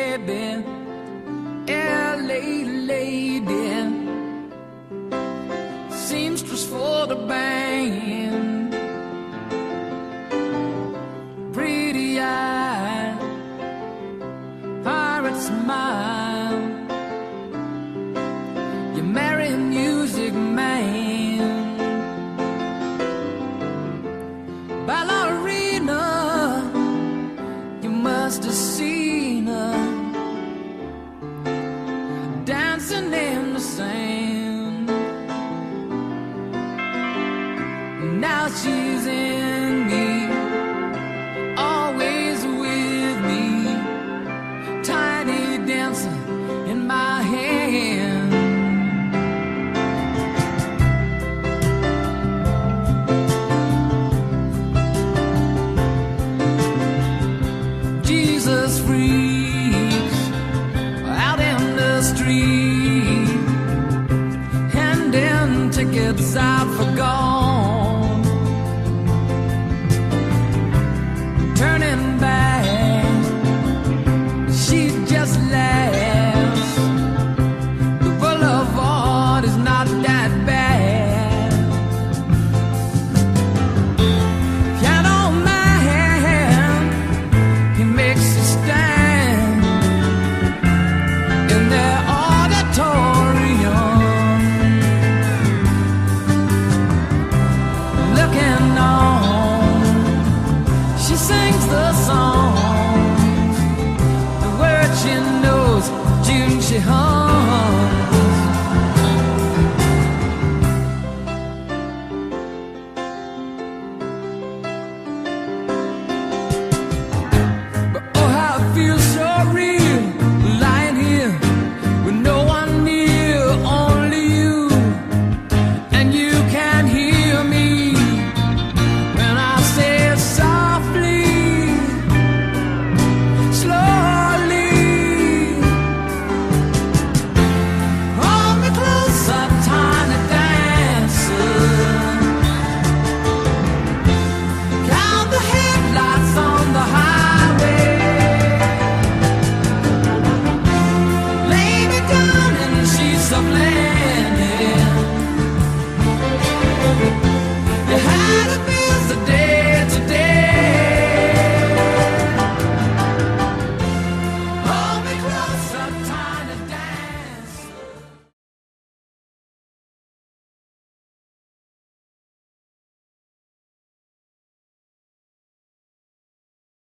baby, LA lady, seamstress for the band, pretty eye, pirate smile. You marry a music man, ballerina. You must have seen her dancing in the sand. Now she's in me, always with me, tiny dancer in my hand. Jesus free.